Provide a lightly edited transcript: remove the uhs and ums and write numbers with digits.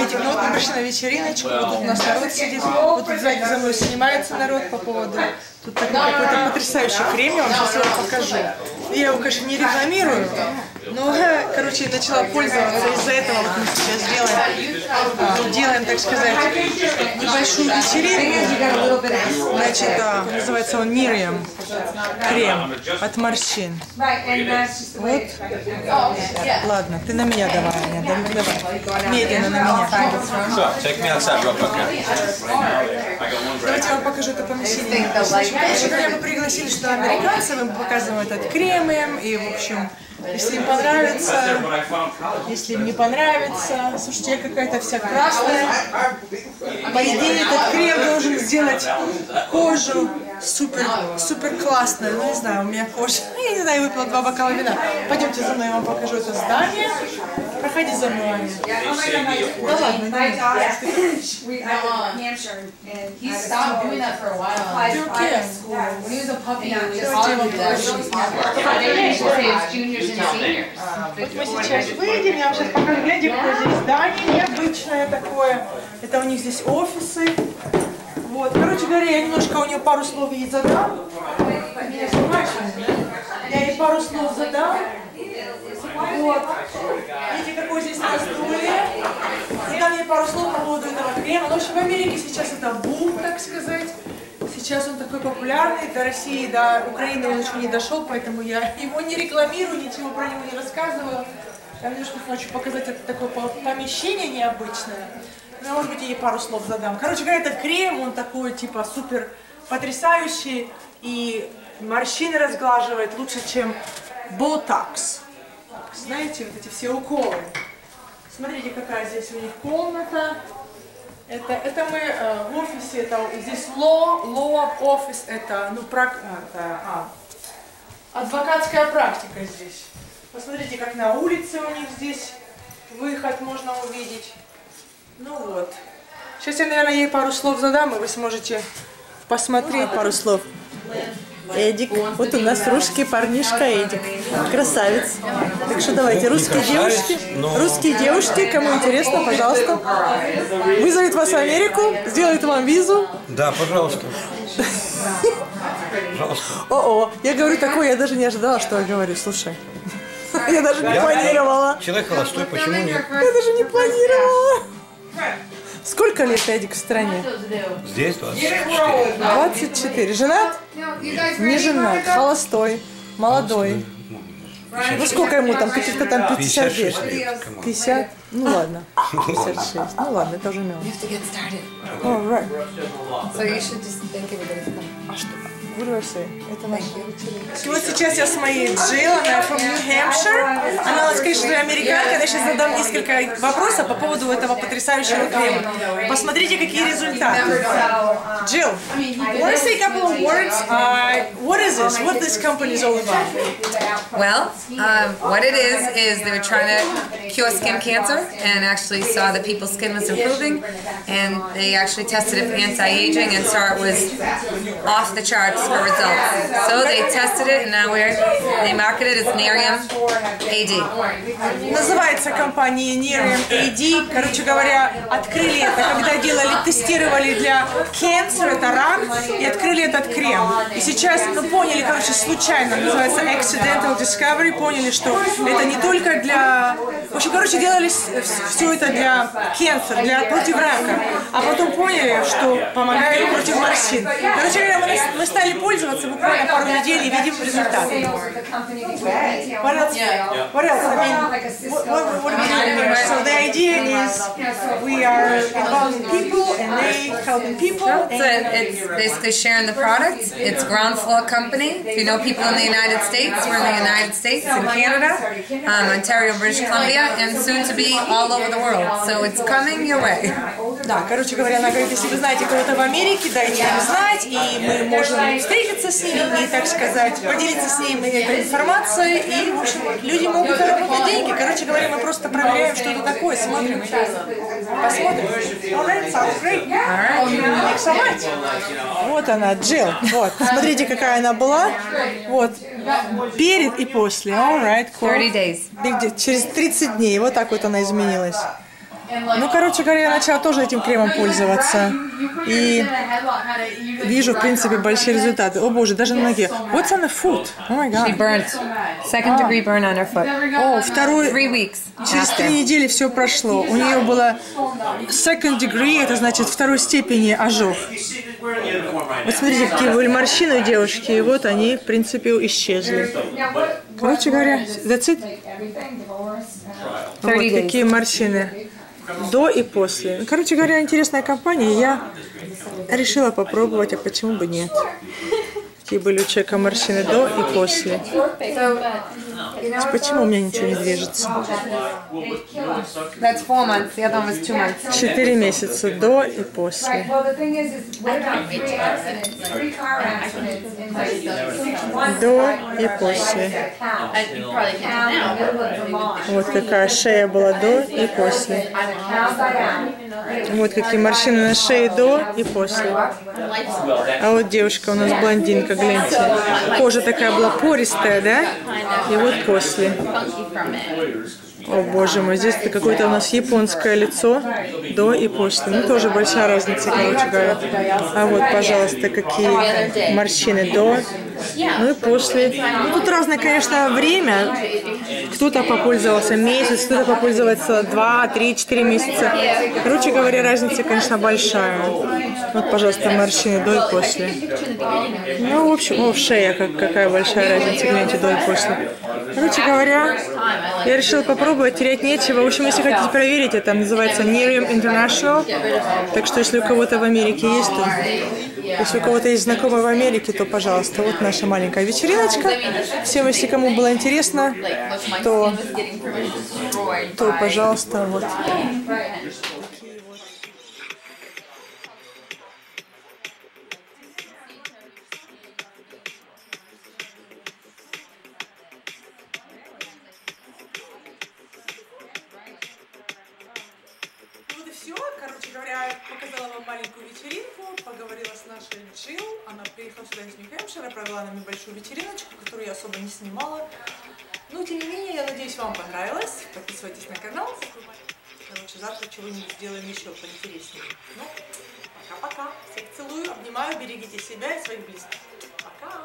Смотрите, ну вот мы пришли на вечериночку, вот тут у нас народ сидит, вот тут сзади за мной снимается народ по поводу, тут такой какой-то потрясающий крем, я вам сейчас его покажу. Я его, конечно, не рекламирую, но, короче, начала пользоваться из-за этого. Вот мы сейчас делаем, так сказать, небольшую вечеринку. Значит, называется он Miriam крем от морщин. Вот. Ладно, ты на меня давай, Аня, давай. Медленно на меня. Давайте я вам покажу это помещение. Когда мы пригласили сюда американцев, мы показываем этот крем им, и, в общем, если им понравится, если им не понравится, слушайте, я какая-то вся красная. По идее, этот крем должен сделать кожу супер классную. Ну, не знаю, у меня кожа, я не знаю, я выпила 2 бокала вина. Пойдемте за мной, я вам покажу это здание. Проходи за мной, Аня. Да ладно, вот мы сейчас выйдем, я вам сейчас покажу, глядите, какое здесь здание необычное такое. Это у них здесь офисы. Вот, короче говоря, я немножко у нее пару слов ей задам. Я ей пару слов задам. Вот. Видите, какой здесь настрой. Задам ей пару слов по поводу этого крема. Ну, в общем, в Америке сейчас это бум, так сказать. Сейчас он такой популярный, до России, до Украины он еще не дошел, поэтому я его не рекламирую, ничего про него не рассказываю. Я немножко хочу показать это такое помещение необычное. Ну, может быть, я ей пару слов задам. Короче говоря, этот крем, он такой, типа, супер потрясающий, и морщины разглаживает лучше, чем ботокс. Знаете, вот эти все уколы. Смотрите, какая здесь у них комната. Это мы в офисе, это здесь law office, это, ну, адвокатская практика здесь. Посмотрите, как на улице у них здесь выход можно увидеть. Ну вот. Сейчас я, наверное, ей пару слов задам, и вы сможете посмотреть пару слов. Эдик. Вот у нас русский парнишка Эдик. Красавец. Так что давайте, русские девушки, кому интересно, пожалуйста. Вызовет вас в Америку, сделает вам визу. Да, пожалуйста. Пожалуйста. О-о, я говорю такое, я даже не ожидала, что я говорю, слушай. Я даже не планировала. Человек холостой, почему нет? Я даже не планировала. Сколько лет Эдик в стране? Здесь 24. 24. Женат? Не женат. Холостой. Молодой. Ну сколько ему там? Каких-то там 50 лет. 50? Ну ладно. 56. Ну ладно, это уже мило. А что? Это наша вечеринка. Вот сейчас я с моей Джилл, она from New Hampshire. Она у нас, конечно, американка. Я сейчас задам несколько вопросов по поводу этого потрясающего крема. Посмотрите, какие результаты. Джилл, want to say a couple of words? What is this? What this company is all about? Well, what it is they were trying to cure skin cancer and actually saw that people's skin was improving, and they actually tested it for anti-aging and saw it was off the charts for results. So they tested it, and now they market it as Nerium AD. Называется компания Nerium AD. Короче говоря, открыли это, когда тестировали для cancer, это рак, и открыли этот крем. И сейчас, поняли, короче, случайно, называется Accidental Discovery, поняли, что это не только для... В общем, короче, делали все это для cancer, против рака. А потом поняли, что помогает против морщин. Короче говоря, мы стали пользоваться буквально пару недель и видим результаты. What else? I mean, what are we doing here? So the idea is we are involving people and they helping people. It's basically sharing the product. It's ground floor company. If you know people in the United States, we're in the United States and Canada, Ontario, British Columbia, and soon to be all over the world. So it's coming your way. Да, короче говоря, она говорит, если вы знаете кого-то в Америке, дайте им знать, и мы можем встретиться с ними и, так сказать, поделиться с ними этой информацией, и, в общем, люди могут заработать деньги. Короче говоря, мы просто проверяем, что это такое, смотрим, посмотрим. Alright, sounds great. Thanks so much. Вот она, Джилл. Вот, смотрите, какая она была. Вот, перед и после. Alright, cool. 30 days. Через 30 дней. Вот так вот она изменилась. Ну, короче говоря, я начала тоже этим кремом пользоваться. И вижу, в принципе, большие результаты. О боже, даже на ноге. What's on the foot? Oh my She God. burnt. Second degree burn on her foot. О, второй... 3 weeks Через 3 after. недели все прошло. У нее было second degree, это значит второй степени ожог. Вот смотрите, какие были морщины у девушки, и вот они, в принципе, исчезли. Короче говоря, that's it. Вот 30 какие days. морщины. До и после. Короче говоря, интересная компания. Я решила попробовать, а почему бы нет. Какие были у человека морщины до и после. Почему у меня ничего не движется? That's 4 months. The other one was 2 months. 4 месяца до и после. До и после. Вот какая шея была до и после. Вот какие морщины на шее до и после. А вот девушка у нас блондинка, гляньте. Кожа такая была пористая, да? И вот после. О боже мой, здесь какое-то у нас японское лицо до и после. Ну, тоже большая разница, короче говоря. А вот, пожалуйста, какие морщины до, ну и после. Ну, тут разное, конечно, время. Кто-то попользовался месяц, кто-то попользовался 2, 3, 4 месяца. Короче говоря, разница, конечно, большая. Вот, пожалуйста, морщины до и после. Ну, в общем, о, шея, какая большая разница, гляньте, до и после. Короче говоря, я решила попробовать, терять нечего. В общем, если хотите проверить, это называется Nerium International. Так что, если у кого-то в Америке есть, то... Если у кого-то есть знакомые в Америке, то, пожалуйста, вот наша маленькая вечериночка. Всем, если кому было интересно, то пожалуйста, вот. Короче говоря, показала вам маленькую вечеринку, поговорила с нашей Джилл. Она приехала сюда из Нью-Хэмпшира, провела нам небольшую вечериночку, которую я особо не снимала. Но, тем не менее, я надеюсь, вам понравилось. Подписывайтесь на канал. Короче, завтра чего-нибудь сделаем еще поинтереснее. Ну, пока-пока. Всех целую, обнимаю, берегите себя и своих близких.